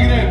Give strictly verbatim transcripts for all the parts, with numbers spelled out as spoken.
Zagreb.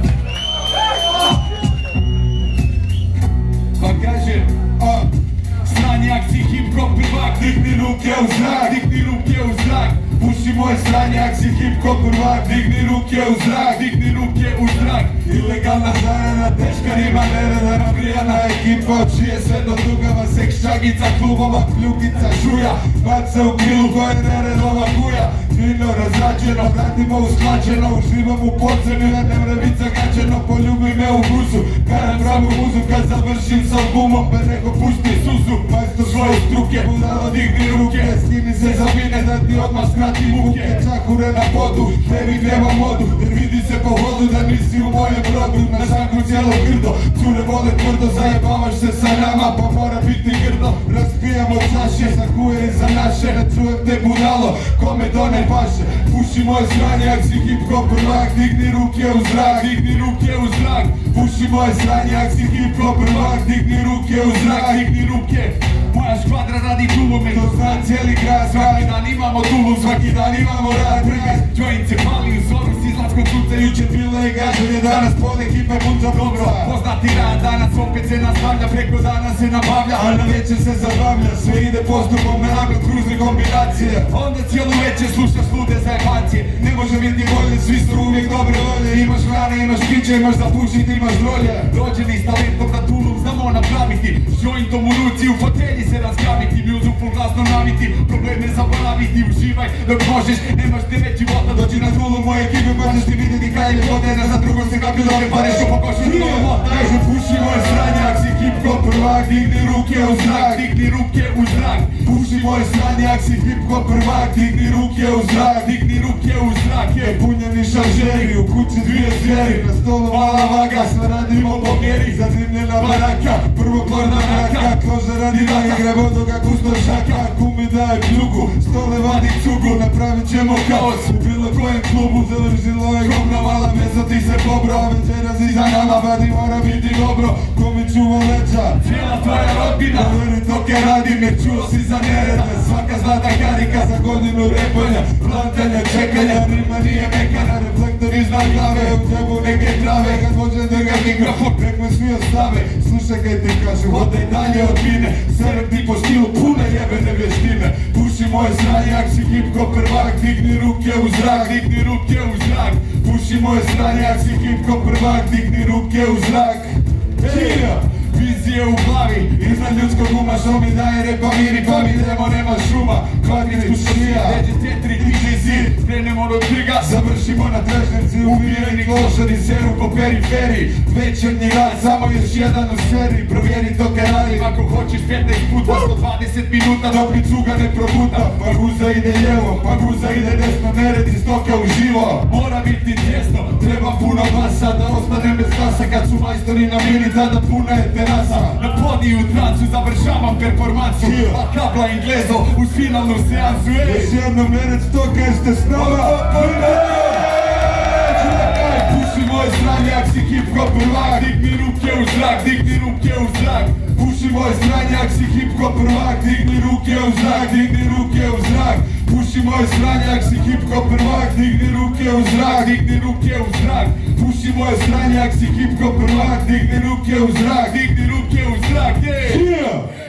Pa kaže, a strani akciji hip-hop prvak, digni ruke u zrak, digni ruke u zrak. Puši moj strani akciji hip-hop prvak, digni ruke u zrak, digni ruke u zrak. Ilegalna zarada, teška rima nereda, nabrijana ekipa, od čije sve do dugava, seks čagica, klubova, kljukica, žuja, baca u krilu koje neredova guja. Vino razrađeno, vratimo usklađeno, uživam u podzemlju, ja ne mre bit zagađeno, poljubi me u guzu, karam pravu muzu, kad završim s albumom, pa neko pusti suzu, majstor svoje struke, budalo digni ruke, skini se zavine, da ti odmah skrati muke, čakure na podu, tebi nema modu, jer vidi se po hodu da nisi u mojem brodu, na šanku cijelo grdo, cure vole tvrdo, zajebavaš se sa nama, pa mora biti grdo, raspijamo čaše, za kuje i za naše, ne čujem te budalo, kome to ne paše, puši moje sranje, ak si hip-hop prvak, digni ruke u zrak, digni ruke u zrak, puši moje sranje, ak si hip-hop prvak, digni ruke u zrak, digni ruke. Moja škvadra radi tulume, to zna cijeli grad, svaki dan imamo tulum, svaki dan imamo rad, brigad, joint se pali u zoru, s izlačkom sunce, jučer bilo je gaželje, danas pod ekipe punča dobro, poznati rad, danas opet se nastavlja, preko dana se nabavlja, a na večer se zabavlja, sve ide postupom, naglo kruzne kombinacije, onda cijelo večer slušaš lude zajebancije, ne može biti bolje, svi su uvijek dobre volje, imaš hrane, imaš piće, imaš za pušit, imaš drolje, dođeni s talentom na tulum, znamo napraviti, jointom u ruci, u fotelji se razgraviti, muzu full glasno naviti, probleme zaboraviti, uživaj dok možeš, nemaš te već života, dođi na tulum moje ekipe, možeš ti vidjeti kaj je vodena, za drugom se kapi dobe, pareš u pokošu drugom mota. Kaže puši moje sranje, ak si hip-hop prvak, digni ruke u zrak, digni ruke u zrak, puši moje sranje, ak si hip-hop prvak, digni ruke u zrak, digni ruke u zrak, je punjeni šaržeri, u kući dvije zvijeri, na stolu mala vaga, sve radimo po mjeri, zazimljena baraka, prvoklorna mraka, koža radi vaga, grebo toga kusto šaka, kumi daje kljugu, stole vadi cugu, napravit ćemo kaos, u bilo kojem klubu, završilo je govno, vala mjesto ti se pobro, večeras iza nama, vadi mora biti dobro, komi čuva leđa, cijela tvoja rodbina, veri toke radim, jer čuo si za nereda, svaka zlata karika za godinu repanja, plantanja, čekanja, rima nije mekana, reflektor iznad glave, u tebu neke trave, kad može drga mikrofon, nek me svi ostave, slušaj kaj ti kažu, hodaj dalje od mine, serem ti po stilu pune jebene vještine, puši moje sranje, ak si hip-hop prvak, digni ruke u zrak, digni ruke u zrak, puši moje sranje, ak si hip-hop prvak, digni ruke u zrak. Yeah! Vizije u glavi, iznad ljudskog uma, što mi daje repa miri, pa mi idemo, nema šuma, kvadrit kušija, leđe tetri, tiži zid, krenemo do trga, završimo na trežnici, umireni klošari, seru po periferiji, večernji rad, samo još jedan u seriji, provjeri to kaj radim, ako hoćeš petnaest puta, sto dvadeset minuta, dok mi cuga ne probuta, pa guza ide lijevo, pa guza ide desno, ne redi stoka uživo, mora biti tjesno, treba puno glasa, da ostanem bez glasa, kad su majstori na mini, tada puna je terasa, na podiju u transu, završavam performansu, a kabla Inglezo uz finalnu seansu, ej! Još jednom nerec to kaj ste s nama, puši moje sranje, ak si hip-hop prvak, digni ruke u zrak, digni ruke u zrak, puši moje sranje, ak si hip-hop prvak, digni ruke u zrak, digni ruke u zrak, puši moje sranje, ak si hip-hop prvak, digni ruke u zrak, digni ruke u zrak, puši moje sranje, ak si hip-hop prvak, digni ruke u zrak, digni ruke u zrak, yeah!